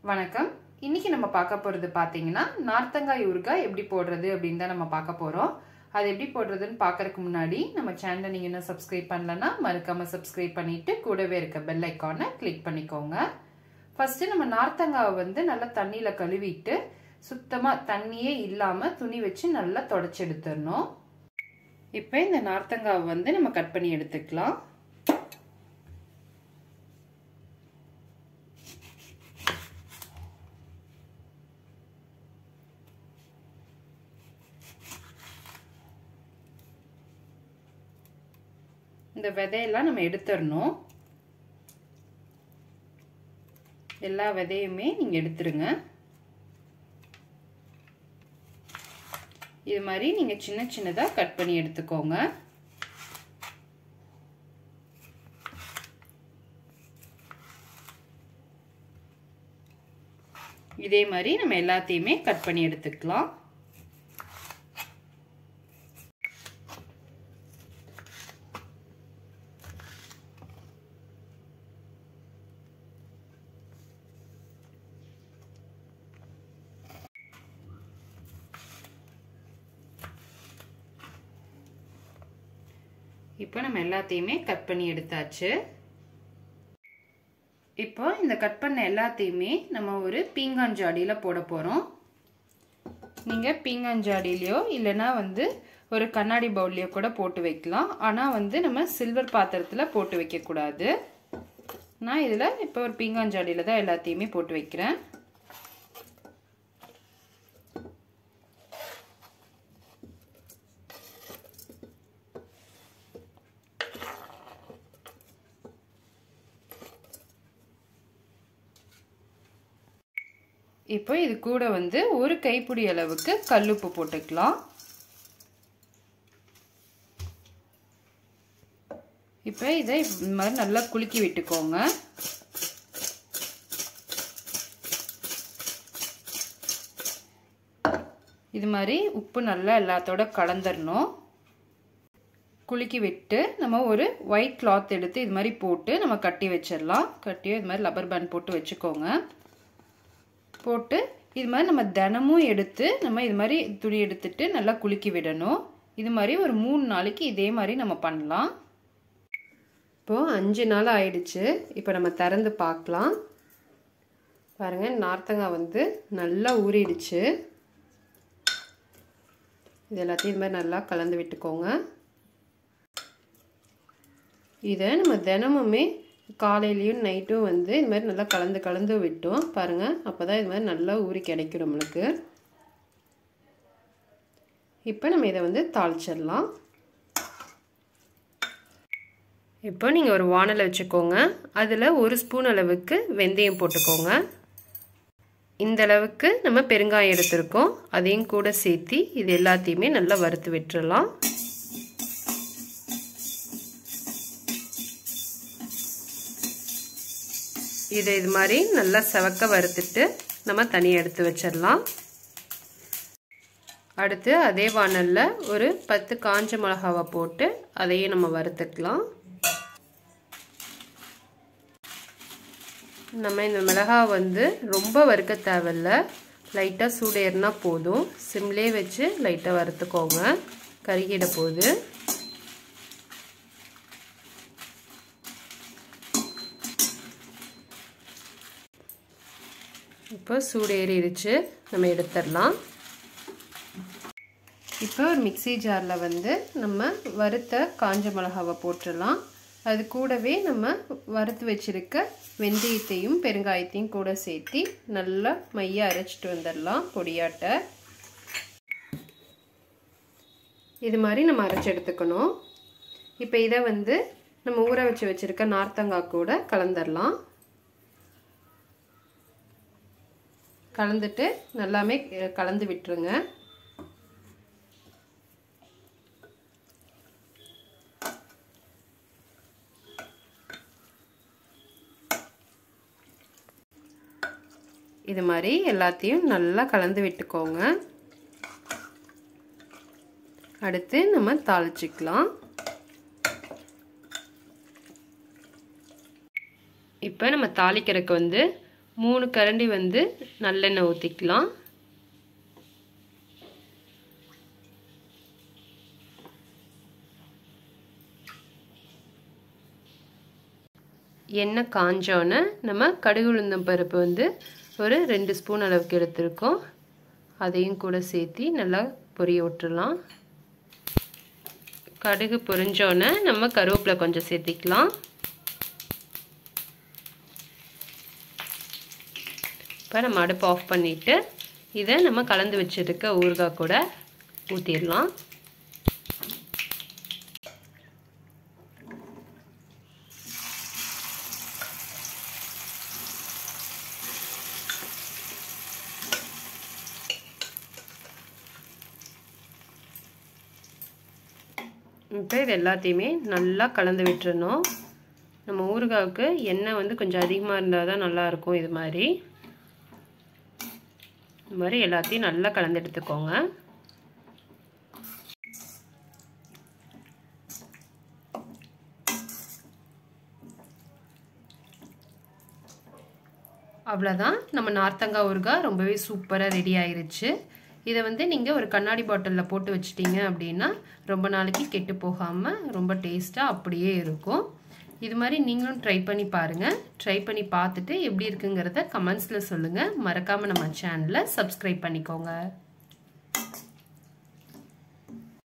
வணக்கம். இன்னைக்கு நம்ம பார்க்க போறது பாத்தீங்கன்னா நார்த்தங்காய் ஊறுகாய் எப்படி போடுறது அப்படினு தான் நம்ம பார்க்க போறோம். அது எப்படி போடுறதுன்னு பார்க்கறதுக்கு முன்னாடி நம்ம சேனலை நீங்க இன்னும் சப்ஸ்கிரைப் பண்ணலனா மறக்காம சப்ஸ்கிரைப் பண்ணிட்டு கூடவே இருக்க பெல் ஐகானை கிளிக் பண்ணிக்கோங்க. ஃபர்ஸ்ட் நம்ம நார்த்தங்காவை வந்து நல்லா தண்ணியில கழுவிட்டு சுத்தமா தண்ணியே இல்லாம துணி வச்சு நல்லா தொடச்சி எடுத்துறணும். இப்போ இந்த நார்த்தங்காவை வந்து நம்ம கட் பண்ணி எடுத்துக்கலாம். இந்த விதையெல்லாம் நம்ம எடுத்துறணும். எல்லா விதையுமே நீங்க எடுத்துருங்க. இது மாதிரி நீங்க சின்ன சின்னதா கட் பண்ணி எடுத்துக்கோங்க. இதே மாதிரி நம்ம எல்லாத்தையுமே கட் பண்ணி எடுத்துக்கலாம். இப்போ நம்ம எல்லாத்தையுமே கட் பண்ணி எடுத்தாச்சு. இப்போ இந்த கட் பண்ண எல்லாத்தையுமே நம்ம ஒரு பீங்கான் ஜாடியில போட போறோம். நீங்க பீங்கான் ஜாடியிலயோ இல்லனா வந்து ஒரு கண்ணாடி பவுல்லையோ கூட போட்டு வைக்கலாம். ஆனா வந்து நம்ம சில்வர் பாத்திரத்துல போட்டு வைக்க கூடாது. நான் இதுல இப்போ ஒரு பீங்கான் ஜாடியில தான் எல்லாத்தையுமே போட்டு வைக்கிறேன். இப்போ இது கூட வந்து ஒரு கைப்பிடி அளவுக்கு கல்லுப்பு போட்டுக்கலாம். இப்போ இதை இந்த மாதிரி நல்லா குலுக்கி விட்டுக்கோங்க. இது மாதிரி உப்பு நல்லா எல்லாத்தோட கலந்துடணும். குலுக்கி விட்டு நம்ம ஒரு ஒயிட் கிளாத் எடுத்து இது மாதிரி போட்டு நம்ம கட்டி வச்சிடலாம். கட்டி இது மாதிரி ரப்பர் பேண்ட் போட்டு வச்சுக்கோங்க. போட்டு இது மாதிரி நம்ம தினமும் எடுத்து நம்ம இது மாதிரி துணி எடுத்துட்டு நல்லா குலுக்கி விடணும். இது மாதிரி ஒரு 3 நாளைக்கு இதே மாதிரி நம்ம பண்ணலாம். இப்போ 5 நாள் ஆயிடுச்சு. இப்போ நம்ம திறந்து பார்க்கலாம். பாருங்க, நார்த்தங்காய் வந்து நல்லா ஊறிடுச்சு. இது எல்லாத்தையும் இது மாதிரி நல்லா கலந்து விட்டுக்கோங்க. இதை நம்ம தினமுமே காலையிலையும் நைட்டும் வந்து இது மாதிரி நல்லா கலந்து விட்டோம் பாருங்க. அப்போதான் இது மாதிரி நல்லா ஊறி கிடைக்கும் நம்மளுக்கு. இப்போ நம்ம இதை வந்து தாளிச்சிடலாம். இப்போ நீங்கள் ஒரு வாணலை வச்சுக்கோங்க. அதில் 1 ஸ்பூன் அளவுக்கு வெந்தயம் போட்டுக்கோங்க. இந்த அளவுக்கு நம்ம பெருங்காயம் எடுத்துருக்கோம். அதையும் கூட சேர்த்து இது எல்லாத்தையுமே நல்லா வறுத்து விட்டுறலாம். இதை இது மாதிரி நல்லா செவக்க வறுத்துட்டு நம்ம தனியாக எடுத்து வச்சிடலாம். அடுத்து அதே வாணல்ல ஒரு 10 காஞ்ச மிளகாவை போட்டு அதையும் நம்ம வறுத்துக்கலாம். நம்ம இந்த மிளகாய் வந்து ரொம்ப வறுக்க தேவையில்ல. லைட்டாக சூடேறினா போதும். சிம்லே வச்சு லைட்டாக வறுத்துக்கோங்க. கருகிட போகுது. இப்போ சூடேறிடுச்சு. நம்ம எடுத்துடலாம். இப்போ ஒரு மிக்ஸி ஜாரில் வந்து நம்ம வறுத்த காஞ்ச மிளகாவை போட்டுடலாம். அது கூடவே நம்ம வறுத்து வச்சிருக்க வெந்தயத்தையும் பெருங்காயத்தையும் கூட சேர்த்து நல்லா மைய அரைச்சிட்டு வந்துடலாம் பொடியாட்ட. இது மாதிரி நம்ம அரைச்சி எடுத்துக்கணும். இப்போ இதை வந்து நம்ம ஊற வச்சிருக்க நார்த்தங்காய் கூட கலந்துடலாம். கலந்துட்டு நல்லாமே கலந்து விட்டுருங்க. இது மாதிரி எல்லாத்தையும் நல்லா கலந்து விட்டுக்கோங்க. அடுத்து நம்ம தாளிச்சுக்கலாம். இப்போ நம்ம தாளிக்கிறதுக்கு வந்து 3 கரண்டி வந்து நல்லெண்ணெய் ஊற்றிக்கலாம். எண்ணெய் காஞ்சோன்னே நம்ம கடுகு உளுந்தம் பருப்பு வந்து ஒரு 2 ஸ்பூன் அளவுக்கு எடுத்துருக்கோம். அதையும் கூட சேர்த்து நல்லா பொரிய விட்டுறலாம். கடுகு பொரிஞ்சோன்னே நம்ம கருவேப்பிலை கொஞ்சம் சேர்த்திக்கலாம். இப்போ நம்ம அடுப்பு ஆஃப் பண்ணிவிட்டு இதை நம்ம கலந்து வச்சுருக்க ஊறுகாய் கூட ஊற்றிடலாம். இப்போ இது எல்லாத்தையுமே நல்லா கலந்து விட்டுறணும். நம்ம ஊறுகாய்க்கு எண்ணெய் வந்து கொஞ்சம் அதிகமாக இருந்தால் தான் நல்லாயிருக்கும். இது மாதிரி எல்லாத்தையும் நல்லா கலந்து எடுத்துக்கோங்க. அவ்வளோதான், நம்ம நார்த்தங்காய் ஊறுகாய் ரொம்பவே சூப்பராக ரெடி ஆயிருச்சு. இதை வந்து நீங்கள் ஒரு கண்ணாடி பாட்டிலில் போட்டு வச்சிட்டிங்க அப்படின்னா ரொம்ப நாளைக்கு கெட்டு போகாமல் ரொம்ப டேஸ்ட்டாக அப்படியே இருக்கும். இது மாதிரி நீங்களும் ட்ரை பண்ணி பாருங்கள். ட்ரை பண்ணி பார்த்துட்டு எப்படி இருக்குங்கிறத கமெண்ட்ஸில் சொல்லுங்கள். மறக்காமல் நம்ம சேனலை சப்ஸ்கிரைப் பண்ணிக்கோங்க.